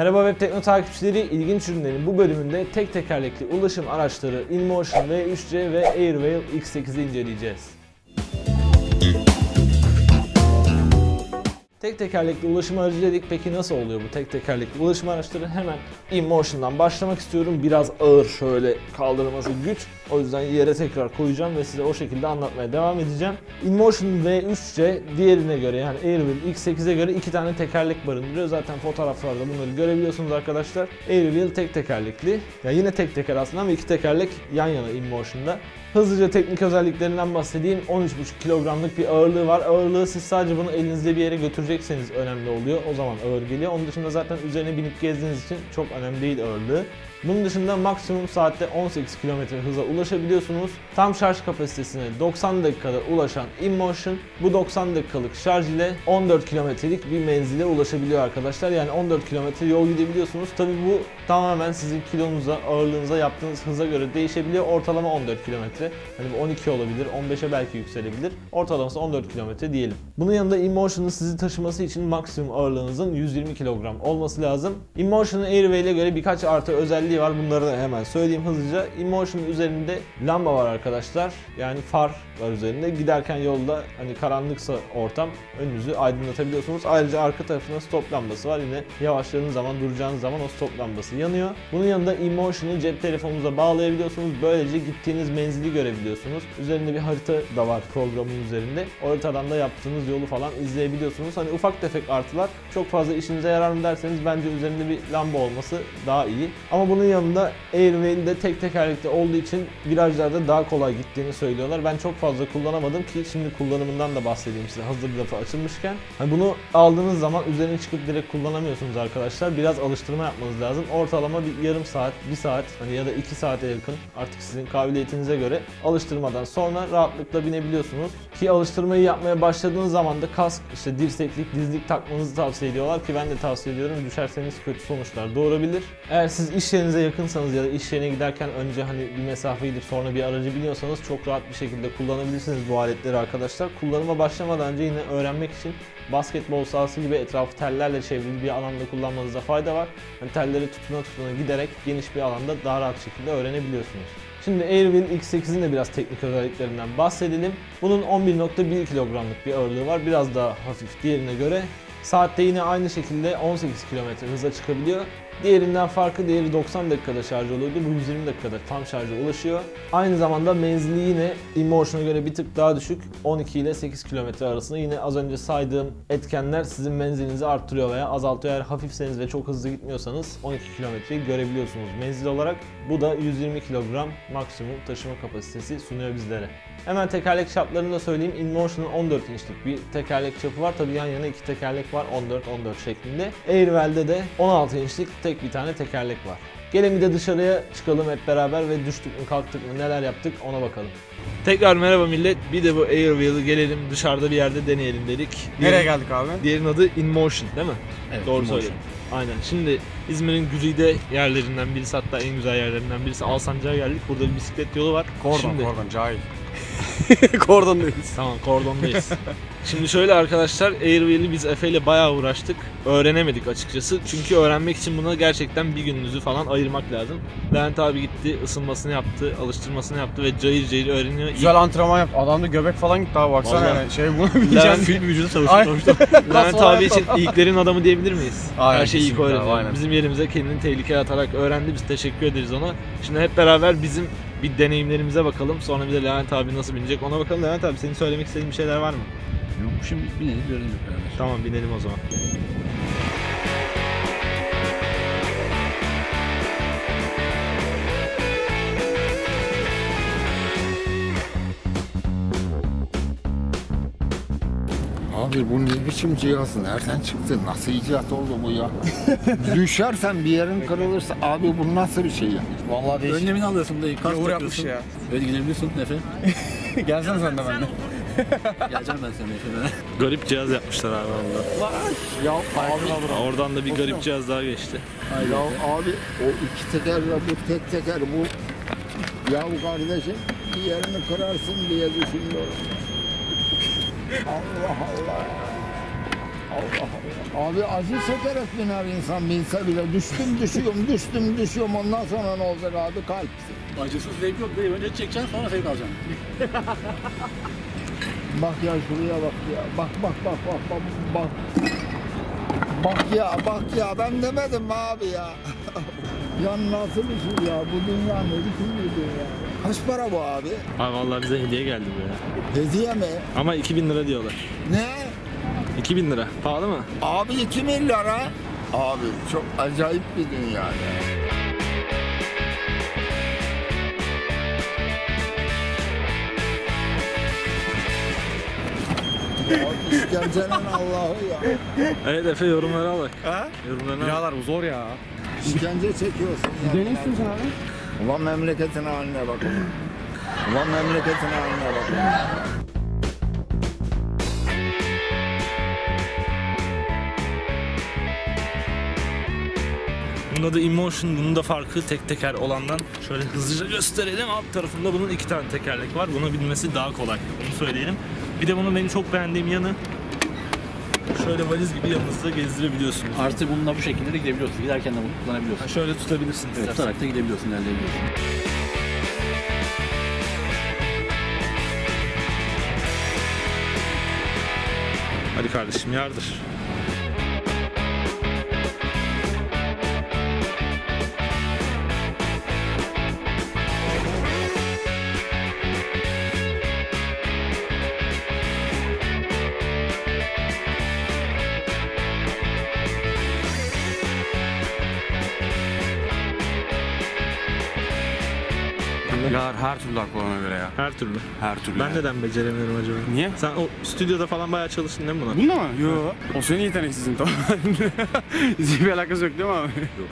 Merhaba Web Tekno takipçileri, ilginç ürünlerin bu bölümünde tek tekerlekli ulaşım araçları InMotion V3C ve Airwheel X8'i inceleyeceğiz. Tek tekerlekli ulaşım aracı dedik. Peki nasıl oluyor bu tek tekerlekli ulaşım araçları? Hemen InMotion'dan başlamak istiyorum. Biraz ağır, şöyle kaldırması güç. O yüzden yere tekrar koyacağım ve size o şekilde anlatmaya devam edeceğim. InMotion V3C diğerine göre, yani Airwheel X8'e göre 2 tane tekerlek barındırıyor. Zaten fotoğraflarda bunları görebiliyorsunuz arkadaşlar. Airwheel tek tekerlekli. Yani yine tek teker aslında ama 2 tekerlek yan yana InMotion'da. Hızlıca teknik özelliklerinden bahsedeyim. 13,5 kilogramlık bir ağırlığı var. Ağırlığı siz sadece bunu elinizde bir yere götürecekseniz önemli oluyor. O zaman ağır geliyor. Onun dışında zaten üzerine binip gezdiğiniz için çok önemli değil ağırlığı. Bunun dışında maksimum saatte 18 km hıza ulaşabiliyorsunuz. Tam şarj kapasitesine 90 dakikada ulaşan InMotion bu 90 dakikalık şarj ile 14 kilometrelik bir menzile ulaşabiliyor arkadaşlar. Yani 14 kilometre yol gidebiliyorsunuz. Tabii bu tamamen sizin kilonuza, ağırlığınıza, yaptığınız hıza göre değişebiliyor. Ortalama 14 kilometre. Hani bu 12 olabilir, 15'e belki yükselebilir. Ortalaması 14 kilometre diyelim. Bunun yanında InMotion'ın sizi taşıması için maksimum ağırlığınızın 120 kilogram olması lazım. InMotion'ın Airwheel'e göre birkaç artı özelliği var. Bunları da hemen söyleyeyim hızlıca. InMotion'un üzerinde lamba var arkadaşlar. Yani far var üzerinde. Giderken yolda hani karanlıksa ortam önünüzü aydınlatabiliyorsunuz. Ayrıca arka tarafında stop lambası var. Yine yavaşladığınız zaman, duracağınız zaman o stop lambası yanıyor. Bunun yanında InMotion'u cep telefonunuza bağlayabiliyorsunuz. Böylece gittiğiniz menzili görebiliyorsunuz. Üzerinde bir harita da var programın üzerinde. O haritadan da yaptığınız yolu falan izleyebiliyorsunuz. Hani ufak tefek artılar. Çok fazla işinize yarar mı derseniz bence üzerinde bir lamba olması daha iyi. Ama bunun yanında Airwheel'de tek tekerlekli olduğu için virajlarda daha kolay gittiğini söylüyorlar. Ben çok fazla kullanamadım ki şimdi kullanımından da bahsedeyim size hazır lafı açılmışken. Hani bunu aldığınız zaman üzerine çıkıp direkt kullanamıyorsunuz arkadaşlar. Biraz alıştırma yapmanız lazım. Ortalama bir yarım saat, 1 saat hani ya da 2 saate yakın artık sizin kabiliyetinize göre alıştırmadan sonra rahatlıkla binebiliyorsunuz. Ki alıştırmayı yapmaya başladığınız zaman da kask, işte dirseklik, dizlik takmanızı tavsiye ediyorlar ki ben de tavsiye ediyorum. Düşerseniz kötü sonuçlar doğurabilir. Eğer siz iş yerinize yakınsanız ya da iş yerine giderken önce hani bir mesafe gidip sonra bir aracı biniyorsanız çok rahat bir şekilde kullanabilirsiniz bu aletleri arkadaşlar. Kullanıma başlamadan önce yine öğrenmek için basketbol sahası gibi etrafı tellerle çevrili bir alanda kullanmanızda fayda var. Yani telleri tutuna giderek geniş bir alanda daha rahat şekilde öğrenebiliyorsunuz. Şimdi Airwheel X8'in de biraz teknik özelliklerinden bahsedelim. Bunun 11,1 kilogramlık bir ağırlığı var. Biraz daha hafif diğerine göre. Saatte yine aynı şekilde 18 km hıza çıkabiliyor. Diğerinden farkı, diğeri 90 dakikada şarj oluyordu. Bu 120 dakikada tam şarja ulaşıyor. Aynı zamanda menzili yine InMotion'a göre bir tık daha düşük. 12 ile 8 km arasında. Yine az önce saydığım etkenler sizin menzilinizi arttırıyor veya azaltıyor. Eğer hafifseniz ve çok hızlı gitmiyorsanız 12 kilometreyi görebiliyorsunuz menzil olarak. Bu da 120 kilogram maksimum taşıma kapasitesi sunuyor bizlere. Hemen tekerlek çaplarını da söyleyeyim. InMotion'un 14 inçlik bir tekerlek çapı var. Tabii yan yana 2 tekerlek var 14-14 şeklinde. Airwheel'de de 16 inçlik tek bir tane tekerlek var. Gelin bir de dışarıya çıkalım hep beraber ve düştük mü kalktık mı neler yaptık ona bakalım. Tekrar merhaba millet. Bir de bu Airwheel'ı gelelim dışarıda bir yerde deneyelim dedik. Nereye geldik abi? Diğerinin adı InMotion değil mi? Evet, doğru söyledim. Aynen. Şimdi İzmir'in güzide yerlerinden birisi, hatta en güzel yerlerinden birisi Alsancak'a geldik. Burada bir bisiklet yolu var. Kordon cahil. Kordondayız. Tamam, kordondayız. Şimdi şöyle arkadaşlar, Airwheel'i biz Efe ile bayağı uğraştık. Öğrenemedik açıkçası. Çünkü öğrenmek için buna gerçekten bir gününüzü falan ayırmak lazım. Levent abi gitti, ısınmasını yaptı, alıştırmasını yaptı ve cayır cayır öğreniyor. Güzel antrenman yaptı. Adamda göbek falan gitti abi baksana yani. Bunu Levent film vücudu çalıştı. Levent abi için ilklerin adamı diyebilir miyiz? Aynen, her şeyi ilk öğreniyor. Aynen. Bizim yerimize kendini tehlikeye atarak öğrendi. Biz teşekkür ederiz ona. Şimdi hep beraber bizim bir deneyimlerimize bakalım. Sonra bir de Levent abi nasıl binecek ona bakalım. Levent abi, senin söylemek istediğin bir şeyler var mı? Yok, şimdi binelim görelim beraber. Tamam, binelim o zaman. Abi bu ne biçim cihaz? Nereden çıktı? Nasıl icat oldu bu ya? Düşersen bir yerin kırılırsa abi bu nasıl bir şey ya? Vallahi değişik. Önlemini alıyorsun dayı. Kask Yoğur takıyorsun. yapmış ya. Evet, gidebiliyorsun Efe. Gelsene sen de benimle. Geleceğim ben seninle Efe'me. Garip cihaz yapmışlar abi valla. Ya abi, Oradan da bir garip cihaz daha geçti. ya abi o iki tekerle bu tek teker bu. Ya kardeşim bir yerini kırarsın diye düşünüyorum. Allah Allah. Allah Allah. Abi acı çekerek biner insan binse bile. Düştüm düşüyorum. Ondan sonra ne olacak abi? Kalp. Acısız zevk yok değil. Önce çekeceksin sonra zevk alacaksın. Bak ya şuraya bak ya. Bak. Bak ya ben demedim mi abi ya? Ya nasıl bir şey ya? Bu dünya ne biçim bir dünya? Kaç para bu abi? Abi vallahi bize hediye geldi bu ya. Hediye mi? Ama 2000 lira diyorlar. Ne? 2000 lira. Pahalı mı? Abi 2 milyara. Abi çok acayip bir dünya ya. Ya işkencenin Allah'ı ya. Evet Efe, yorumlara bak. Ha? Yorumlarına bak. Birader bu zor ya. İşkence çekiyorsun ya. Ne istiyorsun abi? Ulan memleketin haline bak. Ulan memleketin haline bak. Bunun adı InMotion, bunun da farkı tek teker olandan. Şöyle hızlıca gösterelim. Alt tarafında bunun 2 tane tekerlek var. Bunu bilmesi daha kolay. Bunu söyleyelim. Bir de bunun benim çok beğendiğim yanı, şöyle valiz gibi yanınızda gezdirebiliyorsunuz. Artı bununla bu şekilde de gidebiliyorsun. Giderken de bunu kullanabiliyorsun. Şöyle tutabilirsin Evet, istersen. tutarak da gidebiliyorsun, ilerleyebiliyorsun. Hadi kardeşim, yardır. Birader her türlü aklı ona göre ya. Her türlü. Her türlü. Ben yani. neden beceremiyorum acaba? Niye? Sen o stüdyoda falan bayağı çalıştın değil mi buna? Bunda mı? Yo. O senin yeteneksizin tamam. Hiçbir alakası yok değil mi abi? Yok.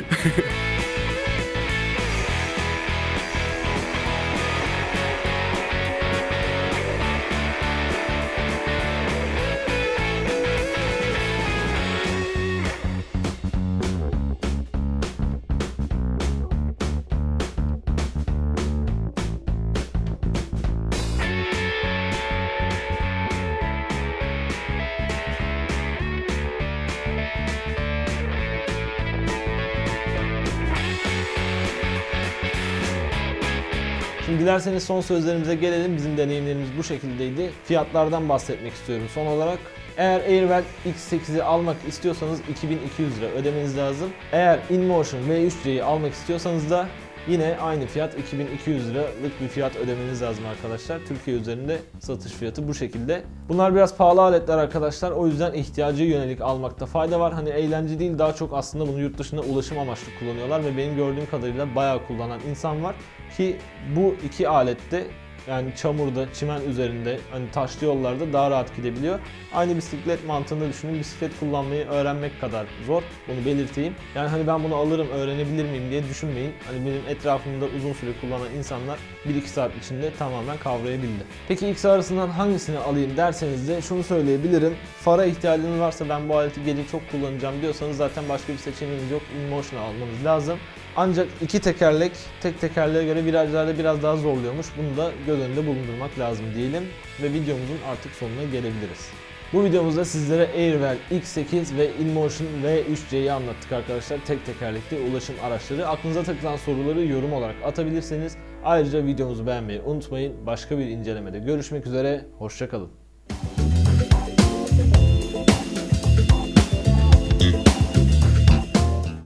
Şimdi dilerseniz son sözlerimize gelelim. Bizim deneyimlerimiz bu şekildeydi. Fiyatlardan bahsetmek istiyorum son olarak. Eğer Airwell X8'i almak istiyorsanız 2200 lira ödemeniz lazım. Eğer InMotion V3C'yi almak istiyorsanız da yine aynı fiyat, 2200 liralık bir fiyat ödemeniz lazım arkadaşlar. Türkiye üzerinde satış fiyatı bu şekilde. Bunlar biraz pahalı aletler arkadaşlar. O yüzden ihtiyacı yönelik almakta fayda var. Hani eğlence değil, daha çok aslında bunu yurt dışında ulaşım amaçlı kullanıyorlar ve benim gördüğüm kadarıyla bayağı kullanan insan var. Ki bu iki alette, yani çamurda, çimen üzerinde, hani taşlı yollarda daha rahat gidebiliyor. Aynı bisiklet mantığında düşünün. Bisiklet kullanmayı öğrenmek kadar zor. Bunu belirteyim. Yani hani ben bunu alırım, öğrenebilir miyim diye düşünmeyin. Hani benim etrafımda uzun süre kullanan insanlar 1-2 saat içinde tamamen kavrayabildi. Peki ikisi arasından hangisini alayım derseniz de şunu söyleyebilirim. Fara ihtiyacınız varsa, ben bu aleti gece çok kullanacağım diyorsanız zaten başka bir seçeneğiniz yok. InMotion'u almanız lazım. Ancak iki tekerlek tek tekerleğe göre virajlarda biraz daha zorluyormuş. Bunu da göz önünde bulundurmak lazım diyelim ve videomuzun artık sonuna gelebiliriz. Bu videomuzda sizlere Airwell X8 ve InMotion V3C'yi anlattık arkadaşlar. Tek tekerlekli ulaşım araçları. Aklınıza takılan soruları yorum olarak atabilirsiniz. Ayrıca videomuzu beğenmeyi unutmayın. Başka bir incelemede görüşmek üzere. Hoşça kalın.